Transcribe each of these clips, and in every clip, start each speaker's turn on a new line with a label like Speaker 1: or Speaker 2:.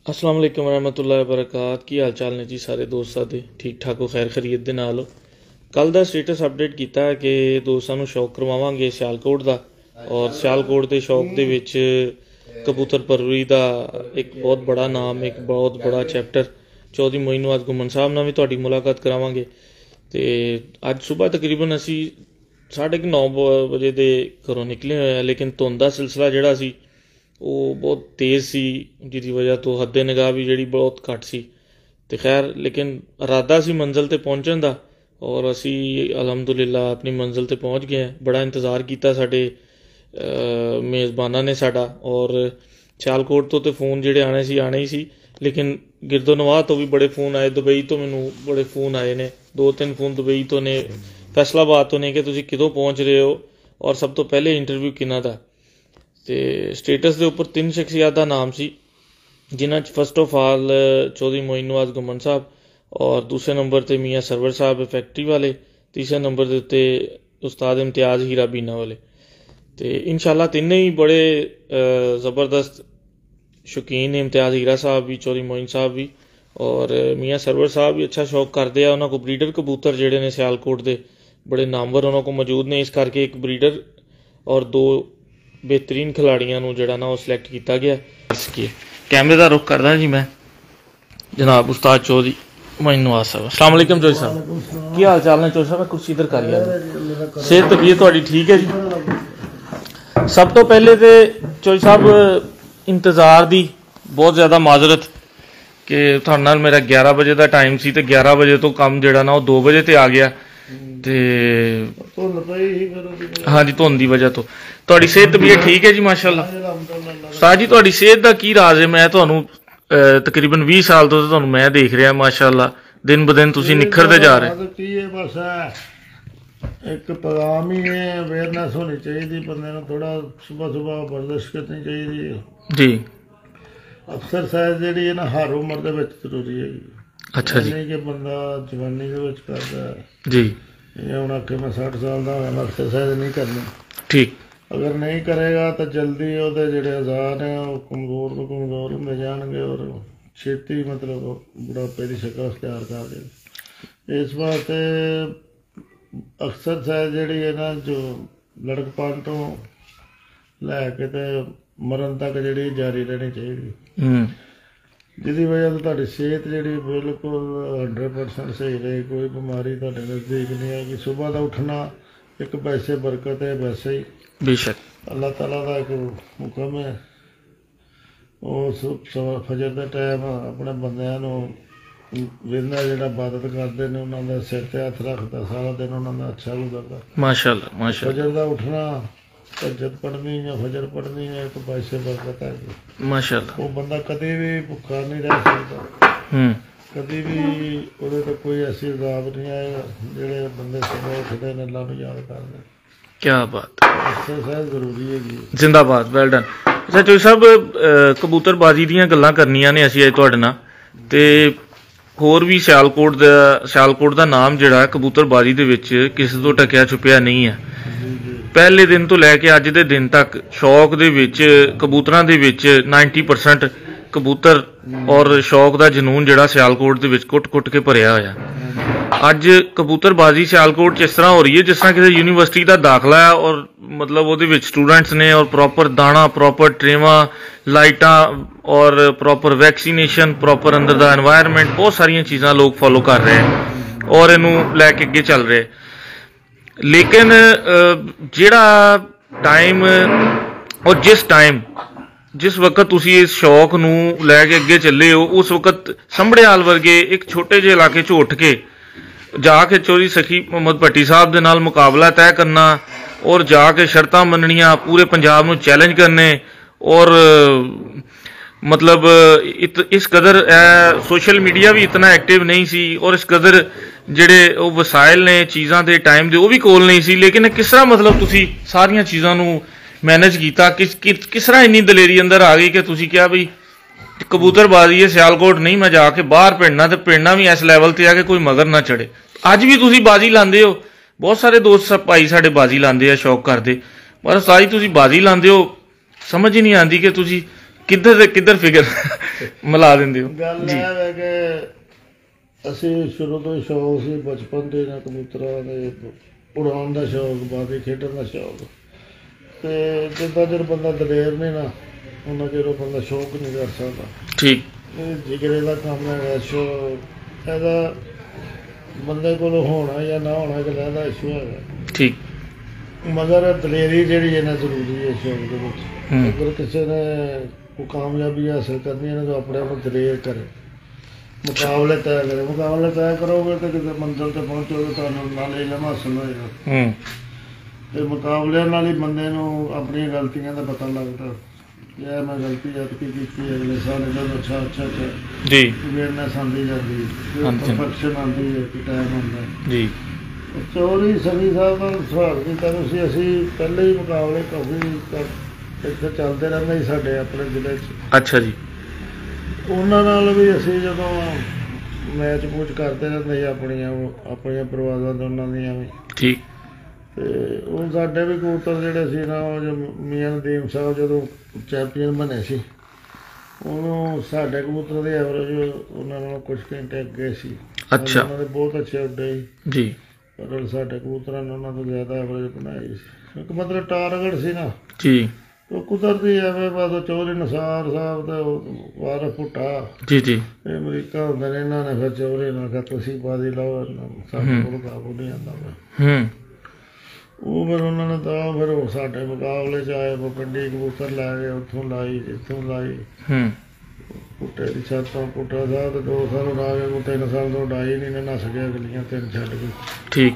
Speaker 1: अस्सलाम वालेकुम रहमतुल्लाहि वबरकात। की हाल चाल ने जी सारे दोस्तां दे? ठीक ठाक हो, खैर खरीत दे नाल हो। कल दा स्टेटस अपडेट कीता है कि दोस्तां नूं शौक करवावांगे सियालकोट दा, और सियालकोट दे शौक दे विच कबूतर परवरी दा एक बहुत बड़ा नाम, एक बहुत बड़ा चैप्टर चौधरी मोइन नवाज गुमन साहब नाल भी तुहाडी मुलाकात करावांगे। ते अज सुबह तकरीबन असी 9:30 बजे दे घरों निकले होए, लेकिन धुंद दा सिलसिला जिहड़ा सी ਉਹ ਬਹੁਤ ਤੇਜ਼ ਸੀ, ਜਿਹਦੀ ਵਜ੍ਹਾ ਤੋਂ ਹੱਦੇ ਨਿਗਾਹ ਵੀ ਜਿਹੜੀ ਬਹੁਤ ਘੱਟ ਸੀ। ਤੇ ਖੈਰ ਲੇਕਿਨ ਇਰਾਦਾ ਸੀ ਮੰਜ਼ਿਲ ਤੇ ਪਹੁੰਚਣ ਦਾ, ਔਰ ਅਸੀਂ ਅਲਹਮਦੁਲਿਲਾ ਆਪਣੀ ਮੰਜ਼ਿਲ ਤੇ ਪਹੁੰਚ ਗਏ ਹਾਂ। ਬੜਾ ਇੰਤਜ਼ਾਰ ਕੀਤਾ ਸਾਡੇ ਮੇਜ਼ਬਾਨਾਂ ਨੇ ਸਾਡਾ, ਔਰ ਸਿਆਲਕੋਟ ਤੋਂ ਤੇ ਫੋਨ ਜਿਹੜੇ ਆਣੇ ਹੀ ਸੀ, ਲੇਕਿਨ ਗਿਰਦੋ ਨਵਾਹ ਤੋਂ ਵੀ ਬੜੇ ਫੋਨ ਆਏ, ਦੁਬਈ ਤੋਂ ਮੈਨੂੰ ਬੜੇ ਫੋਨ ਆਏ ਨੇ, 2-3 ਫੋਨ ਦੁਬਈ ਤੋਂ ਨੇ, ਫੈਸਲਾਬਾਦ ਤੋਂ ਨੇ ਕਿ ਤੁਸੀਂ ਕਦੋਂ ਪਹੁੰਚ ਰਹੇ ਹੋ, ਔਰ ਸਭ ਤੋਂ ਪਹਿਲੇ ਇੰਟਰਵਿਊ ਕਿਹਨਾਂ ਦਾ। ਤੇ ਸਟੇਟਸ ਦੇ ਉੱਪਰ 3 ਸ਼ਖਸੀਅਤ ਦਾ ਨਾਮ ਸੀ, ਜਿਨ੍ਹਾਂ 'ਚ first of all Chaudhary Moin Nawaz Guman Sahib, ਔਰ ਦੂਸਰੇ ਨੰਬਰ 'ਤੇ ਮੀਆਂ ਸਰਵਰ ਸਾਹਿਬ ਫੈਕਟਰੀ ਵਾਲੇ, ਤੀਸਰੇ ਨੰਬਰ ਦੇ ਉੱਤੇ ਉਸਤਾਦ ਇਮਤਿਆਜ਼ ਹੀਰਾ ਬੀਨਾ ਵਾਲੇ। ਤੇ ਇਨਸ਼ਾਅੱਲਾ ਤਿੰਨੇ ਹੀ ਬੜੇ ਜ਼ਬਰਦਸਤ ਸ਼ੌਕੀਨ ਨੇ। ਇਮਤਿਆਜ਼ ਹੀਰਾ ਸਾਹਿਬ ਵੀ, ਚੌਧਰੀ ਮੋਇਨ ਸਾਹਿਬ ਵੀ, ਔਰ ਮੀਆਂ ਸਰਵਰ ਸਾਹਿਬ ਵੀ ਅੱਛਾ ਸ਼ੌਕ ਕਰਦੇ ਆ। ਉਹਨਾਂ ਕੋਲ ਬਰੀਡਰ ਕਬੂਤਰ ਜਿਹੜੇ ਨੇ ਸਿਆਲਕੋਟ ਦੇ ਬੜੇ ਨਾਮਵਰ ਉਹਨਾਂ ਕੋਲ ਮੌਜੂਦ ਨੇ, ਇਸ ਕਰਕੇ ਇੱਕ ਬਰੀਡਰ ਔਰ 2 बेहतरीन खिलाड़ियों को जोड़ा ना वो सिलेक्ट किया गया। कैमरे का रुख करदा जी मैं जनाब उस्ताद चौधरी मोइन नवाज साहब। अस्सलाम वालेकुम चौधरी साहब, की हाल चाल ने? चौधरी साहब कुर्सी इधर कर लिया, सेहत तबीयत थोड़ी ठीक है जी? सब तो पहले तो चौधरी साहब इंतजार की बहुत ज़्यादा माजरत कि तुहाडे नाल मेरा 11 बजे का टाइम सी, तो 11 बजे तो काम जोड़ा ना वो 2 बजे ते आ गया। ਤੇ ਹਾਂਜੀ ਧੁੰਦ ਦੀ ਵਜ੍ਹਾ ਤੋਂ। ਤੁਹਾਡੀ ਸਿਹਤ ਤਬੀਅਤ ਠੀਕ ਹੈ ਜੀ? ਮਾਸ਼ਾਅੱਲਾ। ਉਸਤਾਦ ਜੀ ਤੁਹਾਡੀ ਸਿਹਤ ਦਾ ਕੀ ਰਾਜ਼ ਹੈ? ਮੈਂ ਤੁਹਾਨੂੰ ਤਕਰੀਬਨ 20 ਸਾਲ ਤੋਂ ਤੁਹਾਨੂੰ ਮੈਂ ਦੇਖ ਰਿਹਾ, ਮਾਸ਼ਾਅੱਲਾ ਦਿਨ ਬ ਦਿਨ ਤੁਸੀਂ ਨਿਖਰਦੇ ਜਾ ਰਹੇ।
Speaker 2: ਕੀ ਹੈ ਬਸ ਇੱਕ ਪੈਗਾਮ ਹੀ ਹੈ, ਅਵੇਅਰਨੈਸ ਹੋਣੀ ਚਾਹੀਦੀ ਬੰਦੇ ਨੂੰ, ਥੋੜਾ ਸੁਬਹ ਵਰਜ਼ਿਸ਼ ਕਰਨੀ ਚਾਹੀਦੀ ਹੈ ਜੀ। ਐਕਸਰਸਾਈਜ਼ ਜਿਹੜੀ ਹੈ ਨਾ ਹਰ ਉਮਰ ਦੇ ਵਿੱਚ ਜ਼ਰੂਰੀ ਹੈ। अच्छा जी, नहीं कि बंदा जवानी के विच करदा जी, ये हुण आखे मैं 60 साल का होया मैं एक्सरसाइज नहीं करनी, ठीक। अगर नहीं करेगा तो जल्दी उहदे जिहड़े अज़ार हैं वो कमज़ोर तो कमज़ोर होंदे जाणगे और छेती मतलब बुढ़ापे की शक्ल अख्तियार कर देगी। इस वास्ते एक्सरसाइज जिहड़ी है ना जो लड़कपन तो लैके ते मरण तक जिहड़ी जारी रहनी चाहिए, जिसकी वजह से तुहाडी सेहत जी बिल्कुल 100% सही रहे, कोई बीमारी तुहाडे नज़दीक नहीं आएगी। सुबह का उठना एक वैसे बरकत है, वैसे ही बेशक अल्लाह ताला का एक हुक्म है। उस फजर के टाइम अपने बंदियां वेंदा जिहड़ा इबादत करते हैं उन्होंने सिर ते हथ रखता, सारा दिन उन्होंने अच्छा गुजरता माशाअल्लाह माशाअल्लाह। फजर का उठना, तहज्जुद पढ़नी या फजर पढ़नी है एक वैसे बरकत है माशाअल्लाह। वो बंदा कभी भी भुखा नहीं रह सकता, कभी भी उहदे ते कोई ऐसी अज़ाब नहीं आएगा। जिहड़े बंदे सुबह उठते हैं अल्लाह नूं याद करदे, क्या बात, एक्सरसाइज जरूरी है जी। जिंदाबाद, वेल डन। अच्छा चौधरी साहब कबूतरबाजी दीयां गल्लां करनियां ने असीं अज तुहाडे नाल, ते होर भी सियालकोट दा नाम जिहड़ा कबूतरबाजी दे विच किसे तों ढकिया छुपिया नहीं है। पहले दिन तो लैके अज दे दिन तक शौक दे विच कबूतरां दे विच 90% कबूतर और शौक दा जनून जिहड़ा सियालकोट दे विच कुट के भरिया होया। अज कबूतरबाजी सियालकोट च इस तरह हो रही है जिस तरह किसी यूनीवर्सिटी का दाखला है, और मतलब वो स्टूडेंट्स ने और प्रॉपर दाना, प्रॉपर ट्रेवा, लाइटां और प्रॉपर वैक्सीनेशन, प्रॉपर अंदर दा एनवायरनमेंट, बहुत सारिया चीज़ां लोग फॉलो कर रहे हैं और इनू लैके अगे चल रहे। लेकिन जिहड़ा टाइम और जिस वक्त तुसी इस शौक नूं लैके अगे चले हो, उस वक्त संभड़ियाल वर्गे एक छोटे जे इलाके च उठ के जाके चौधरी सखी मोहम्मद भट्टी साहब दे नाल मुकाबला तय करना और जाके शर्तां मननियां, पूरे पंजाब नूं चैलेंज करने, और मतलब इस कदर सोशल मीडिया भी इतना एक्टिव नहीं सी, और इस कदर जिहड़े वसाइल ने चीज़ां दे टाइम दे वो भी कोल नहीं सी। लेकिन किस तरह मतलब तुसी सारियां चीज़ां नूं मैनेज कीता, किस तरह इन्नी दलेरी अंदर आ गई कि तुसी क्या भी कबूतरबाजी है सियालकोट नहीं, मैं जाके बाहर भिड़ना, तो भिड़ना भी इस लैवल ते आ कि कोई मगर ना चढ़े। अज भी तुसी बाजी लांदे हो, बहुत सारे दोस्त भाई साडे बाजी लांदे आ, शौक करदे, पर सारी तुसी बाजी लांदे हो, समझ ही नहीं आती कि तुसी किधर फिगर
Speaker 1: ਮਿਲਾ ਦਿੰਦੇ ਹੋ
Speaker 2: ਗੱਲ ਇਹ ਹੈ ਕਿ ਅਸੀਂ ਸ਼ੁਰੂ ਤੋਂ ਹੀ ਸ਼ੌਕ ਸੀ ਬਚਪਨ ਦੇ ਨਾਲ ਕਬੂਤਰਾਂ ਦੇ ਉਡਾਉਣ ਦਾ ਸ਼ੌਕ, ਬਾਕੀ ਖੇਡਣ ਦਾ ਸ਼ੌਕ। ਤੇ ਜਿੱਦਾਂ ਚਿਰ ਬੰਦਾ ਦਲੇਰ ਨੇ ਨਾ ਉਹਨਾਂ ਚਿਰ ਉਹ ਬੰਦਾ ਸ਼ੌਕ ਨਹੀਂ ਕਰ ਸਕਦਾ।
Speaker 1: ਠੀਕ।
Speaker 2: ਇਹ ਜਿਗਰੇ ਦਾ ਕੰਮ ਹੈਗਾ ਸ਼ੌਕ, ਇਹਦਾ ਬੰਦੇ ਕੋਲ ਹੋਣਾ ਜਾਂ ਨਾ ਹੋਣਾ ਇੱਕ ਇਹਦਾ ਇਸ਼ੂ ਹੈਗਾ।
Speaker 1: ਠੀਕ।
Speaker 2: ਮਗਰ ਦਲੇਰੀ ਜਿਹੜੀ ਹੈ ਨਾ ਜ਼ਰੂਰੀ ਹੈ ਸ਼ੌਕ ਦੇ ਵਿੱਚ। ਅਗਰ ਕਿਸੇ ਨੇ ਕੋਈ ਕਾਮਯਾਬੀ ਹਾਸਿਲ ਕਰਨੀ ਹੈ ਨਾ ਤਾਂ ਆਪਣੇ ਆਪ ਨੂੰ ਦਲੇਰ ਕਰੇ, ਮੁਕਾਬਲੇ ਤੈਅ ਕਰੇ। ਮੁਕਾਬਲੇ ਤੈਅ ਕਰੋਗੇ ਤਾਂ ਕਿਤੇ ਮੰਜ਼ਿਲ ਤੇ ਪਹੁੰਚੋਗੇ, ਤੁਹਾਨੂੰ ਨਾਲ ਇਲਮ ਹਾਸਿਲ ਹੋਏਗਾ। ਤੇ ਮੁਕਾਬਲਿਆਂ ਨਾਲ ਹੀ ਬੰਦੇ ਨੂੰ ਆਪਣੀਆਂ ਗਲਤੀਆਂ ਦਾ ਪਤਾ ਲੱਗਦਾ। ਇਹ ਮੈਂ ਗਲਤੀ ਐਤਕੀ ਕੀਤੀ, ਅਗਲੇ ਸਾਲ ਜਦੋਂ ਅੱਛਾ
Speaker 1: ਜੀ
Speaker 2: ਅਵੇਅਰਨੈਸ ਆਉਂਦੀ ਜਾਂਦੀ, ਪਰਫੈਕਸ਼ਨ ਆਉਂਦੀ ਹੈ ਕਿ ਟਾਈਮ ਹੁੰਦਾ
Speaker 1: ਜੀ।
Speaker 2: ਚੌਧਰੀ ਸਨੀ ਸਾਹਿਬ ਨਾਲ ਸਵਾਲ ਕੀਤਾ ਤੁਸੀਂ। ਅਸੀਂ ਪਹਿਲੇ ਹੀ ਮੁਕਾਬਲੇ ਕਾਫੀ ਇੱਥੇ ਚੱਲਦੇ ਰਹਿੰਦੇ ਸੀ ਸਾਡੇ ਆਪਣੇ ਜ਼ਿਲ੍ਹੇ 'ਚ।
Speaker 1: ਅੱਛਾ ਜੀ।
Speaker 2: ਉਹਨਾਂ ਨਾਲ ਵੀ ਅਸੀਂ ਜਦੋਂ ਮੈਚ ਮੂਚ ਕਰਦੇ ਰਹਿੰਦੇ ਸੀ ਆਪਣੀਆਂ ਪਰਵਾਜ਼ਾਂ ਤੋਂ ਉਹਨਾਂ ਦੀਆਂ ਵੀ।
Speaker 1: ਠੀਕ।
Speaker 2: ਤੇ ਉਹ ਸਾਡੇ ਵੀ ਕਬੂਤਰ ਜਿਹੜੇ ਸੀ ਨਾ, ਉਹ ਜੋ ਮੀਆਂ ਨਦੀਮ ਸਾਹਿਬ ਜਦੋਂ ਚੈਂਪੀਅਨ ਬਣੇ ਸੀ, ਉਹਨੂੰ ਸਾਡੇ ਕਬੂਤਰ ਦੇ ਐਵਰੇਜ ਉਹਨਾਂ ਨਾਲੋਂ ਕੁਛ ਘੰਟੇ ਅੱਗੇ ਸੀ।
Speaker 1: ਅੱਛਾ।
Speaker 2: ਉਹਨਾਂ ਦੇ ਬਹੁਤ ਅੱਛੇ ਉੱਡੇ
Speaker 1: ਜੀ,
Speaker 2: ਪਰ ਸਾਡੇ ਕਬੂਤਰਾਂ ਨੇ ਉਹਨਾਂ ਤੋਂ ਜ਼ਿਆਦਾ ਐਵਰੇਜ ਬਣਾਈ ਸੀ। ਇੱਕ ਮਤਲਬ ਟਾਰਗੇਟ ਸੀ ਨਾ
Speaker 1: ਜੀ।
Speaker 2: ਉਹ ਕੁਦਰਤੀ ਐਵੇਂ ਬਸ ਚੌਧਰੀ ਨਿਸਾਰ ਸਾਹਿਬ ਤੇ ਵਾਰ ਫੁੱਟਾ
Speaker 1: ਜੀ ਜੀ,
Speaker 2: ਇਹ ਅਮਰੀਕਾ ਹੁੰਦੇ ਨੇ, ਇਹਨਾਂ ਨੇ ਫਿਰ ਚੌਧਰੀ ਨਾਲ ਕਿਹਾ ਤੁਸੀਂ ਬਾਜ਼ੀ ਲਾਓ, ਸਾਡੇ ਕੋਲ ਕਾਬੂ ਨਹੀਂ ਆਉਂਦਾ। ਉਹ ਫਿਰ ਉਹਨਾਂ ਨੇ ਤਾਂ ਫਿਰ ਉਹ ਸਾਡੇ ਮੁਕਾਬਲੇ 'ਚ ਆਏ, ਪਿੰਡੀ ਕਬੂਤਰ ਲੈ ਗਏ, ਉੱਥੋਂ ਲਾਈ ਇੱਥੋਂ ਲਾਈ, ਪੁੱਟੇ ਦੀ ਛੱਤ ਤੋਂ ਪੁੱਟਾ ਸਾਹਿਬ ਤੇ 2 ਸਾਲ ਉਡਾ ਕੇ, ਉਹ 3 ਸਾਲ ਤੋਂ ਉਡਾਈ ਨਹੀਂ, ਨੱਸ ਗਿਆ ਅਗਲੀਆਂ 3 ਛੱਡ ਕੇ।
Speaker 1: ਠੀਕ।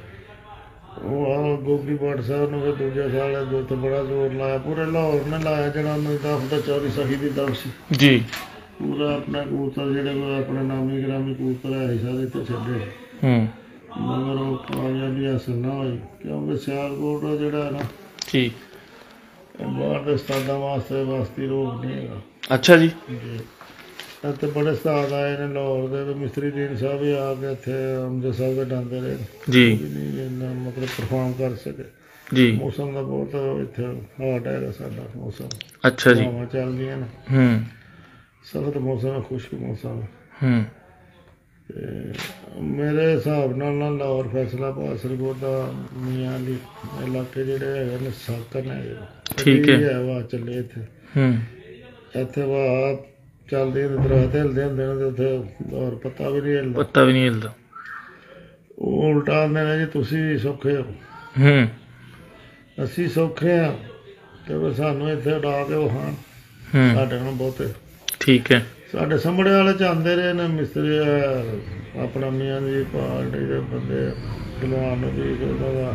Speaker 2: ਉਹ ਆ ਗੋਗੀ ਭੱਟ ਸਾਹਿਬ ਨੂੰ ਫਿਰ ਦੂਜੇ ਸਾਲ ਉੱਥੇ ਬੜਾ ਜ਼ੋਰ ਲਾਇਆ, ਪੂਰੇ ਲਾਹੌਰ ਨੇ ਲਾਇਆ, ਜਿਹੜਾ ਉਹਨੂੰ ਦਫ ਦਾ ਚੌਧਰੀ ਸਖੀ ਦੀ ਦਫ ਸੀ
Speaker 1: ਜੀ।
Speaker 2: ਪੂਰਾ ਆਪਣਾ ਕਬੂਤਰ ਜਿਹੜੇ ਕੋਲ ਆਪਣੇ ਨਾਮੀ ਗ੍ਰਾਮੀ ਕਬੂਤਰ ਹੈ ਸਾਰੇ ਇੱਥੇ ਛੱਡੇ, ਮਗਰ ਉਹ ਕਾਮਯਾਬੀ ਹਾਸਿਲ ਨਾ ਹੋਈ ਕਿਉਂਕਿ ਸਿਆਲਕੋਟ ਜਿਹੜਾ ਨਾ
Speaker 1: ਠੀਕ
Speaker 2: ਬਾਹਰ ਦੇ ਉਸਤਾਦਾਂ ਵਾਸਤੇ ਰੋਕ ਨਹੀਂ ਹੈਗਾ।
Speaker 1: ਅੱਛਾ ਜੀ।
Speaker 2: ਇੱਥੇ ਬੜੇ ਉਸਤਾਦ ਆਏ ਨੇ ਲਾਹੌਰ ਦੇ, ਮਿਸਤਰੀ ਦੀਨ ਸਾਹਿਬ ਵੀ ਆ ਕੇ ਇੱਥੇ ਅੰਮ੍ਰਿਤਸਰ ਸਾਹਿਬ ਦੇ ਡਾਂਦੇ ਰਹੇ
Speaker 1: ਜੀ,
Speaker 2: ਇੰਨਾ ਮਤਲਬ ਪਰਫਾਰਮ ਕਰ ਸਕੇ ਜੀ। ਮੌਸਮ ਦਾ ਬਹੁਤ ਇੱਥੇ ਹਾਰਡ ਹੈਗਾ ਸਾਡਾ ਮੌਸਮ।
Speaker 1: ਅੱਛਾ ਜੀ।
Speaker 2: ਹਵਾ ਚੱਲਦੀਆਂ ਨੇ, ਸਖਤ ਮੌਸਮ ਹੈ, ਖੁਸ਼ਕ ਮੌਸਮ ਹੈ। ਤੇ ਮੇਰੇ ਹਿਸਾਬ ਨਾਲ ਨਾ ਲਾਹੌਰ, ਫੈਸਲਾਬਾਦ, ਸਰਗੋਦਾ, ਮੀਆਂ ਦੀ ਇਲਾਕੇ ਜਿਹੜੇ ਹੈਗੇ ਨੇ ਸਾਕਨ ਹੈਗੇ। ਠੀਕ ਹੈ। ਹਵਾ ਚੱਲੇ ਇੱਥੇ ਹਵਾ ਚੱਲਦੀ ਦਰਖਤ ਹਿਲਦੇ ਹੁੰਦੇ ਨੇ, ਤੇ ਉੱਥੇ ਹੋਰ ਪੱਤਾ ਵੀ ਨਹੀਂ ਹਿਲਦਾ, ਉਹ ਉਲਟਾ ਆਉਂਦੇ ਨੇ ਜੀ ਤੁਸੀਂ ਸੌਖੇ ਹੋ, ਅਸੀਂ ਸੌਖੇ ਹਾਂ, ਤੇ ਫਿਰ ਸਾਨੂੰ ਇੱਥੇ ਉਡਾ ਕੇ ਵਹਾਣ ਸਾਡੇ ਨਾਲ ਬਹੁਤੇ। ਠੀਕ ਹੈ। ਸਾਡੇ ਸਾਹਮਣੇ ਵਾਲੇ ਚ ਆਉਂਦੇ ਰਹੇ ਨੇ ਮਿਸਤਰੀ, ਆਪਣਾ ਮੀਆਂ ਦੀ ਪਾਰਟੀ ਦੇ ਬੰਦੇ, ਭਲਵਾਨ ਵੀ ਉਹਨਾਂ ਦਾ,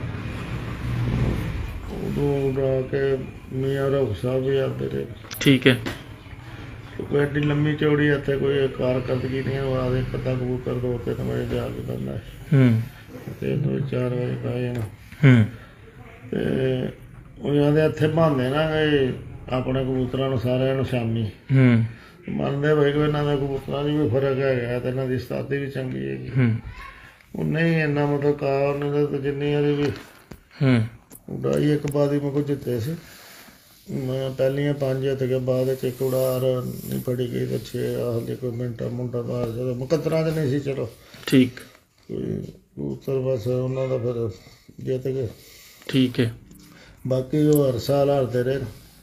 Speaker 2: ਉਦੋਂ ਉਡਾ ਕੇ ਮੀਆਂ ਰੋਕ ਸਾਹਿਬ ਵੀ ਆਉਂਦੇ ਰਹੇ। ਠੀਕ ਹੈ। ਕੋਈ ਐਡੀ ਲੰਮੀ ਚੌੜੀ ਇੱਥੇ ਕੋਈ ਕਾਰਕਰਦਗੀ ਨਹੀਂ ਆ, ਇੱਕ ਅੱਧਾ ਕਬੂਤਰ 2-3 ਵਜੇ ਜਾ ਕੇ ਕਰਨਾ, 3-4 ਵਜੇ ਪੈ ਜਾਣਾ। ਤੇ ਉਹਨਾਂ ਦੇ ਇੱਥੇ ਬਹਾਨੇ ਨਾ ਗਏ ਆਪਣੇ ਕਬੂਤਰਾਂ ਨੂੰ ਸਾਰਿਆਂ ਨੂੰ ਸ਼ਾਮੀ ਮੰਨਦੇ ਬਈ ਕਿ ਇਹਨਾਂ ਦਾ ਕਬੂਤਰਾਂ ਦੀ ਵੀ ਫਰਕ ਹੈਗਾ ਤੇ ਇਹਨਾਂ ਦੀ ਉਸਤਾਦੀ ਵੀ ਚੰਗੀ ਹੈਗੀ। ਉਹ ਨਹੀਂ ਇੰਨਾ ਮਤਲਬ ਕਾਰ ਨੇ ਤਾਂ ਜਿੰਨੀ ਵਾਰੀ ਵੀ ਉਡਾਈ, ਇੱਕ ਬਾਦੀ ਮੇਰੇ ਕੋਲ ਜਿੱਤੇ ਸੀ ਮੈਂ, ਪਹਿਲੀਆਂ 5 ਜਿੱਤ ਕੇ ਬਾਅਦ ਵਿੱਚ ਇੱਕ ਉਡਾਰ ਨਹੀਂ ਫੜੀ ਗਈ ਤੇ 6 ਆਹਲੇ ਕੋਈ ਮਿੰਟਾ ਮੁੰਡਾ ਬਾਹਰ ਜਦੋਂ ਮੁਕੱਦਰਾਂ 'ਚ ਨਹੀਂ ਸੀ। ਚਲੋ ਠੀਕ, ਕੋਈ ਕਬੂਤਰ ਬਸ ਉਹਨਾਂ ਦਾ ਫਿਰ ਜਿੱਤ ਗਏ। ਠੀਕ ਹੈ। ਬਾਕੀ ਉਹ ਹਰ ਸਾਲ ਹਾਰਦੇ ਰਹੇ,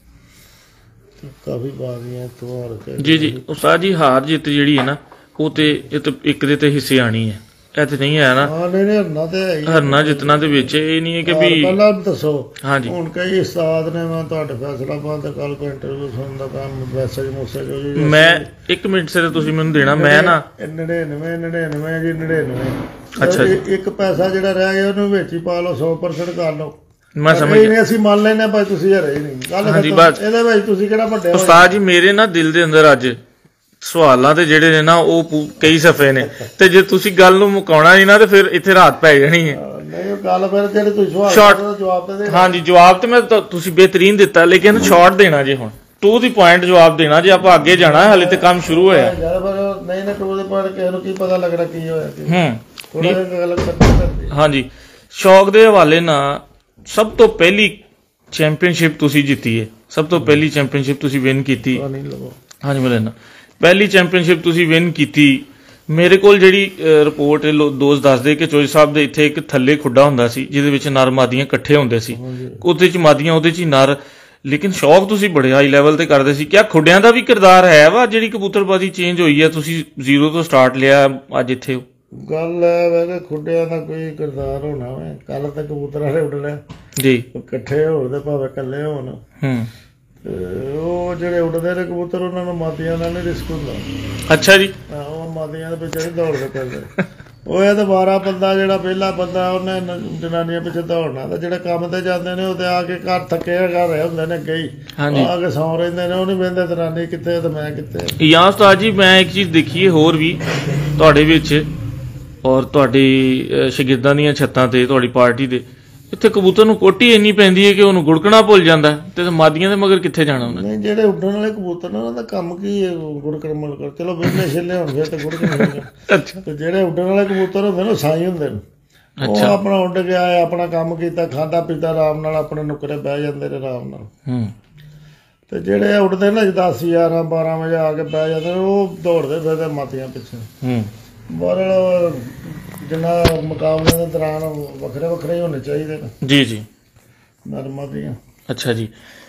Speaker 2: ਕਾਫੀ ਬਾਜ਼ੀਆਂ ਇੱਥੋਂ ਹਾਰ ਕੇ। ਜੀ ਜੀ ਉਸਤਾਦ ਜੀ, ਹਾਰ ਜਿੱਤ ਜਿਹੜੀ ਹੈ ਨਾ ਉਹ ਤੇ ਇੱਕ ਦੇ ਤੇ ਹਿੱਸੇ ਆਣੀ ਹੈ, ਇਹ ਤੇ ਨਹੀਂ ਹੈ ਨਾ। ਹਰਨਾ ਜਿੱਤਣਾ ਦੇ ਵਿੱਚ ਇਹ ਨਹੀਂ ਹੈ ਕਿ ਵੀ ਪਹਿਲਾਂ ਦੱਸੋ। ਹਾਂਜੀ। ਹੁਣ ਕਈ ਉਸਤਾਦ ਨੇ, ਮੈਂ ਤੁਹਾਡੇ ਫੈਸਲਾਬਾਦ ਦਾ ਕੱਲ ਕੋਈ ਇੰਟਰਵਿਊ ਸੁਣਨ ਦਾ ਕੰਮ, ਮੈਸੇਜ ਮੈਂ 1 ਮਿੰਟ ਸਿਰ ਤੁਸੀਂ ਮੈਨੂੰ ਦੇਣਾ, ਮੈਂ ਨਾ 99 ਜੀ 99। ਅੱਛਾ ਜੀ। ਇੱਕ ਪੈਸਾ ਜਿਹੜਾ ਰਹਿ ਗਿਆ ਉਹਨੂੰ ਵਿੱਚ ਹੀ ਪਾ ਲਓ, 100% ਕਰ ਲਓ। ਮੈਂ ਸਮਝ ਗਿਆ, ਅਸੀਂ ਮੰਨ ਲੈਨੇ ਭਾਈ ਤੁਸੀਂ ਹਰੇ ਹੀ ਨਹੀਂ ਗੱਲ। ਹਾਂਜੀ ਬਸ ਇਹਦੇ ਵਿੱਚ ਤੁਸੀਂ ਕਿਹੜਾ ਵੱਡੇ ਉਸਤਾਦ ਜੀ। ਮੇਰੇ ਨਾ ਦਿਲ ਦੇ ਅੰਦਰ ਅੱਜ ਸਵਾਲਾਂ ਤੇ ਜਿਹੜੇ ਨੇ ਨਾ ਉਹ ਕਈ ਸਫੇ ਨੇ, ਤੇ ਜੇ ਤੁਸੀਂ ਗੱਲ ਨੂੰ ਮੁਕਾਉਣਾ ਨਹੀਂ ਨਾ ਤੇ ਫਿਰ ਇੱਥੇ ਰਾਤ ਪੈ ਜਾਣੀ ਹੈ। ਨਹੀਂ ਗੱਲ ਫਿਰ ਜਿਹੜੇ ਤੁਸੀਂ ਸਵਾਲ ਦਾ ਜਵਾਬ ਦੇ। ਹਾਂਜੀ ਜਵਾਬ ਤੇ ਮੈਂ ਤੁਸੀਂ ਬਿਹਤਰੀਨ ਦਿੱਤਾ, ਲੇਕਿਨ ਸ਼ਾਰਟ ਦੇਣਾ ਜੇ, ਹੁਣ ਟੂ ਦੀ ਪੁਆਇੰਟ ਜਵਾਬ ਦੇਣਾ ਜੇ, ਆਪਾਂ ਅੱਗੇ ਜਾਣਾ, ਹਾਲੇ ਤੇ ਕੰਮ ਸ਼ੁਰੂ ਹੋਇਆ। ਨਹੀਂ ਨਾ ਟੂ ਦੀ ਪੁਆਇੰਟ ਕਿਸੇ ਨੂੰ ਕੀ ਪਤਾ ਲੱਗਣਾ ਕੀ ਹੋਇਆ। ਹਾਂਜੀ। ਸ਼ੌਕ ਦੇ ਹਵਾਲੇ ਨਾਲ ਸਭ ਤੋਂ ਪਹਿਲੀ ਚੈਂਪੀਅਨਸ਼ਿਪ ਤੁਸੀਂ ਜਿੱਤੀ ਹੈ, ਸਭ ਤੋਂ ਪਹਿਲੀ ਚੈਂਪੀਅਨਸ਼ਿਪ ਤੁਸੀਂ ਵਿਨ ਕੀਤੀ। ਹਾਂਜੀ ਮੈਂ ਲੈਣਾ
Speaker 1: ਪਹਿਲੀ ਚੈਂਪੀਅਨਸ਼ਿਪ ਤੁਸੀਂ ਵਿਨ ਕੀਤੀ। ਮੇਰੇ ਕੋਲ ਜਿਹੜੀ ਰਿਪੋਰਟ ਦੋਸਤ ਦੱਸਦੇ ਕਿ ਚੋਈ ਸਾਹਿਬ ਦੇ ਇੱਥੇ ਇੱਕ ਥੱਲੇ ਖੁੱਡਾ ਹੁੰਦਾ ਸੀ ਜਿਹਦੇ ਵਿੱਚ ਨਰ ਮਾਦੀਆਂ ਇਕੱਠੇ ਹੁੰਦੇ ਸੀ, ਉਹਦੇ 'ਚ ਮਾਦੀਆਂ ਉਹਦੇ 'ਚ ਹੀ ਨਰ। ਲੇਕਿਨ ਸ਼ੌਕ ਤੁਸੀਂ ਬੜੇ ਹਾਈ ਲੈਵਲ ਤੇ ਕਰਦੇ ਸੀ। ਕਿਆ ਖੁੱਡਿਆਂ ਦਾ ਵੀ ਕਿਰਦਾਰ ਹੈ ਵਾ ਜਿਹੜੀ ਕਬੂਤਰਬਾਜ਼ੀ ਚੇਂਜ ਹੋਈ ਹੈ, ਤੁਸੀਂ ਜ਼ੀਰੋ ਤੋਂ ਸਟਾਰਟ ਲਿਆ ਅੱਜ ਇੱਥੇ?
Speaker 2: ਗੱਲ ਹੈ ਵੈਸੇ ਖੁੱਡਿਆਂ ਦਾ ਕੋਈ ਕਿਰਦਾਰ ਹੋਣਾ ਵਾ। ਕੱਲ ਤੱਕ ਕਬੂਤਰ ਵਾਲੇ ਉੱਡਣੇ ਜੀ, ਇਕੱਠੇ ਹੋਣ ਤੇ ਭਾਵੇਂ ਇਕੱਲੇ ਹੋਣ। ਉਹ ਜਿਹੜੇ ਉੱਡਦੇ ਨੇ ਕਬੂਤਰ ਉਹਨਾਂ ਨੂੰ ਮਾਦੀਆਂ ਨਾਲ ਨਹੀਂ ਰਿਸਕ ਹੁੰਦਾ।
Speaker 1: ਅੱਛਾ ਜੀ।
Speaker 2: ਉਹ ਮਾਦੀਆਂ ਦੇ ਪਿੱਛੇ ਨਹੀਂ ਦੌੜਦੇ ਪੈਂਦੇ। ਉਹ ਇਹ ਤਾਂ 12 ਬੰਦਾ ਜਿਹੜਾ ਪਹਿਲਾ ਬੰਦਾ ਉਹਨੇ ਜਨਾਨੀਆਂ ਪਿੱਛੇ ਦੌੜਨਾ, ਤੇ ਜਿਹੜੇ ਕੰਮ ਤੇ ਜਾਂਦੇ ਨੇ ਉਹ ਤੇ ਆ ਕੇ ਘਰ ਥੱਕੇ ਘਰ ਰਹੇ ਹੁੰਦੇ ਨੇ, ਅੱਗੇ ਹੀ ਆ ਕੇ ਸੌਂ ਰਹਿੰਦੇ ਨੇ। ਉਹ ਨਹੀਂ ਬਹਿੰਦੇ ਜਨਾਨੀ ਕਿੱਥੇ ਤੇ ਮੈਂ ਕਿੱਥੇ।
Speaker 1: ਜਾਂ ਉਸਤਾਦ ਜੀ ਮੈਂ ਇੱਕ ਚੀਜ਼ ਦੇਖੀ ਹੈ ਹੋਰ ਵੀ ਤੁਹਾਡੇ ਵਿੱਚ ਔਰ ਤੁਹਾਡੀ ਸ਼ਾਗਿਰਦਾਂ ਦੀਆਂ ਛੱਤਾਂ ਤੇ ਤੁਹਾਡੀ ਪਾਰਟੀ ਦੇ ਇੱਥੇ ਕਬੂਤਰ ਨੂੰ ਕੋਟੀ ਇੰਨੀ ਪੈਂਦੀ ਹੈ ਕਿ ਉਹਨੂੰ ਗੁੜਕਣਾ ਭੁੱਲ ਜਾਂਦਾ, ਤੇ ਮਾਦੀਆਂ ਦੇ ਮਗਰ ਕਿੱਥੇ ਜਾਣਾ ਉਹਨੇ।
Speaker 2: ਨਹੀਂ, ਜਿਹੜੇ ਉੱਡਣ ਵਾਲੇ ਕਬੂਤਰ ਨੇ ਉਹਨਾਂ ਦਾ ਕੰਮ ਕੀ ਹੈ ਗੁੜਕਣ ਮੁੜਕਣ। ਚਲੋ ਵਿਹਲੇ ਛੇਲੇ ਹੋਣ ਫਿਰ ਤੇ ਗੁੜਕਣ। ਅੱਛਾ। ਤੇ ਜਿਹੜੇ ਉੱਡਣ ਵਾਲੇ ਕਬੂਤਰ ਹੁੰਦੇ ਨੇ ਸਾਈ ਹੁੰਦੇ ਨੇ। ਉਹ ਆਪਣਾ ਉੱਡ ਗਿਆ, ਆਪਣਾ ਕੰਮ ਕੀਤਾ, ਖਾਧਾ ਪੀਤਾ, ਆਰਾਮ ਨਾਲ ਆਪਣੇ ਨੁੱਕਰੇ ਬਹਿ ਜਾਂਦੇ ਨੇ ਆਰਾਮ ਨਾਲ। ਤੇ ਜਿਹੜੇ ਉੱਡਦੇ ਨਾ 10 11 12 ਵਜੇ ਆ ਕੇ ਬਹਿ ਜਾਂਦੇ ਨੇ, ਉਹ ਦੌੜਦੇ ਫਿਰਦੇ ਮਾਦੀਆਂ ਪਿੱਛੇ। ਬਹਰਲ ਜਿੰਨਾ ਮੁਕਾਬਲੇ ਦੇ ਦੌਰਾਨ ਵੱਖਰੇ ਵੱਖਰੇ ਹੋਣੇ ਚਾਹੀਦੇ ਨੇ।
Speaker 1: ਜੀ ਜੀ।
Speaker 2: ਨਰ ਮਾਦੀਆਂ।
Speaker 1: ਅੱਛਾ ਜੀ।